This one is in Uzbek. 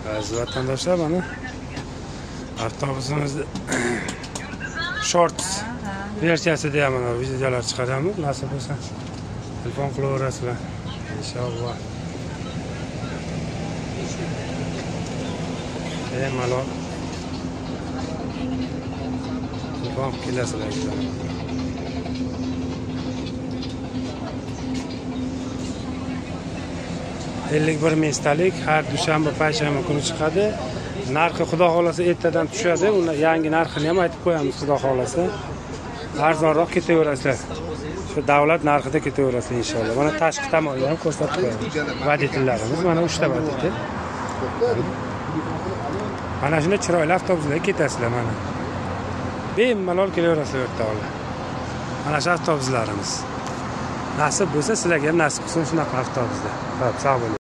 Aziz vatandoshlar, mana avtobusimizda shorts versiyasida ham mana videolar chiqaramiz. Nasib bo'lsa, telefon qilaverasizlar. Inshaalloh. Malol. Telefon kelasizlar. 51 mestalik har dushanba, payshanba kuni chiqadi. Narxi xudo xolasa ertadan tushadi. Uni yangi narxini ham aytib qo'yamiz xudo xolasa. Arzonroq ketaverasizlar. Shu davlat narxida ketaverasizlar inshaalloh. Mana tashqi tomonga ham ko'rsatib qo'yamiz. Voditellarimiz mana 3 ta voditel. Mana shunday chiroyli avtobuslarga ketasizlar mana. Bemalol kelaverasizlar o'rtoqlar. Mana shu avtobuslarimiz. Nasib bo'lsa sizlarga ham nasib qilsin shunaqa avtobuslar. Xo'p, sog' bo'ling.